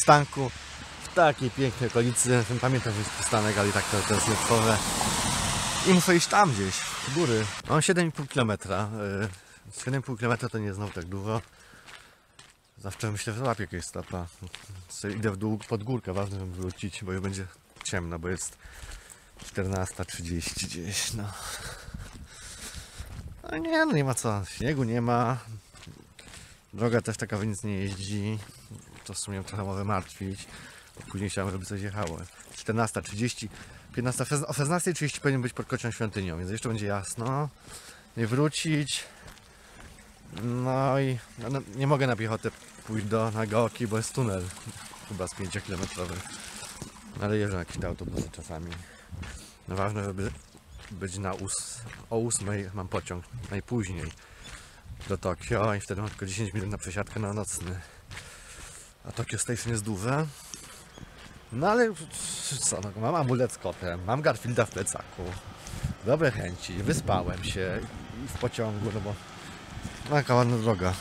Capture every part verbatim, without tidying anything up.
przystanku, w takiej pięknej okolicy. Pamiętam, że jest przystanek, ale i tak to, to jest nietypowe. I muszę iść tam gdzieś, w góry. Mam siedem i pół kilometra. siedem i pół kilometra to nie jest znowu tak dużo. Zawsze myślę, że łapię jakiegoś stopa. Idę w dół pod górkę, ważne żeby wrócić, bo już będzie ciemno, bo jest czternasta trzydzieści gdzieś, no. No nie, no nie ma co, śniegu nie ma. Droga też taka, że nic nie jeździ. To w sumie trochę może martwić. Bo później chciałem, żeby coś jechało. czternasta trzydzieści, piętnasta, o szesnastej trzydzieści powinien być pod Kocią Świątynią, więc jeszcze będzie jasno. Nie wrócić. No i no, nie mogę na piechotę pójść do Nagoki, bo jest tunel. Chyba z pięciokilometrowy. Ale jeżdżą jakieś autobusy czasami. No ważne, żeby być na ós o ósmej mam pociąg najpóźniej do Tokio i wtedy mam tylko dziesięć minut na przesiadkę na nocny. A Tokyo Station jest duże. No ale co, no, mam amulet z kotem, mam Garfielda w plecaku. Dobre chęci, wyspałem się w pociągu, no bo taka ładna droga.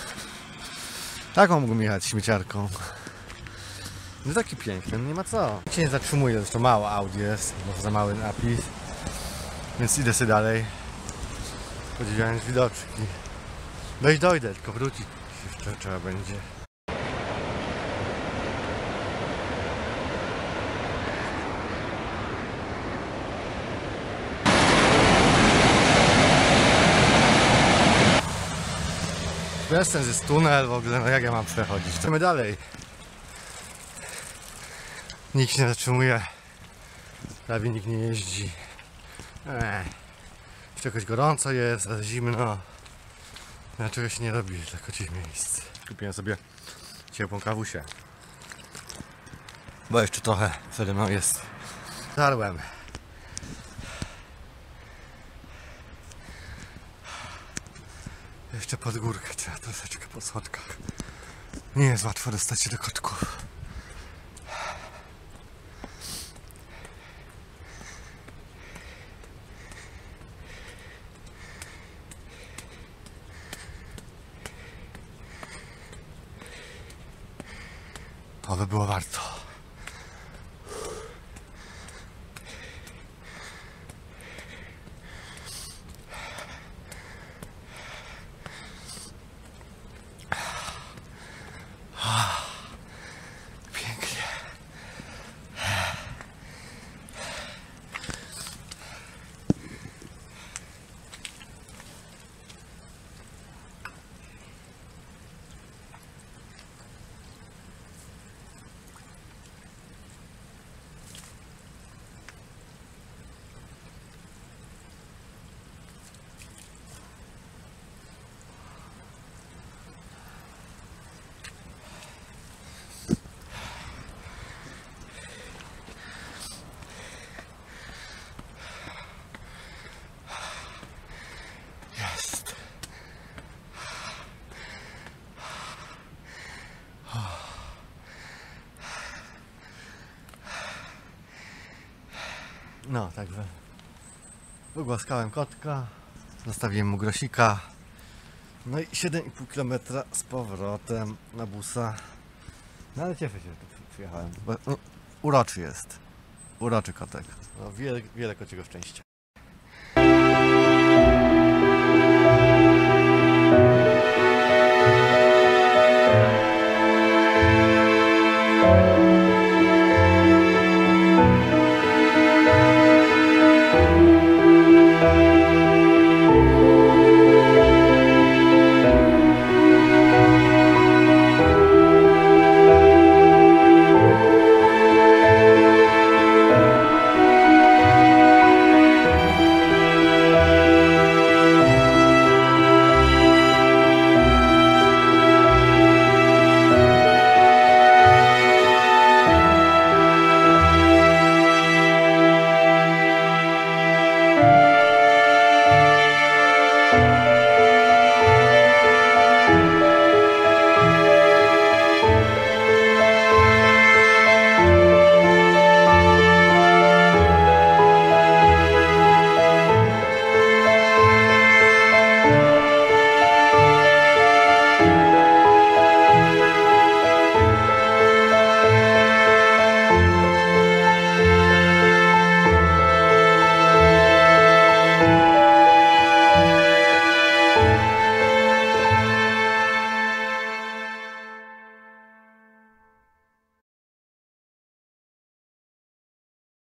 Taką mógłbym jechać śmieciarką. No taki piękny, nie ma co. Się nie zatrzymuję, zresztą mało Audi jest, bo za mały napis. Więc idę sobie dalej. Podziwiając widoczki. No i dojdę, tylko wrócić jeszcze trzeba będzie. Bez sens jest tunel w ogóle, no jak ja mam przechodzić? Chcemy dalej. Nikt się nie zatrzymuje. Prawie nikt nie jeździ. Eee. Jeszcze jakoś gorąco jest, zimno. Dlaczego się nie robi tylko tych miejsc? Kupiłem sobie ciepłą kawusię. Bo jeszcze trochę przede mną jest. Żarłem. Jeszcze pod górkę trzeba troszeczkę po schodkach. Nie jest łatwo dostać się do kotków. To by było warto. Pięknie. No, także wygłaskałem kotka, zostawiłem mu grosika. No i siedem i pół kilometra z powrotem na busa. No ale cieszę się, że tu przyjechałem, bo no, uroczy jest. Uroczy kotek. No, wiele, wiele kociego szczęścia.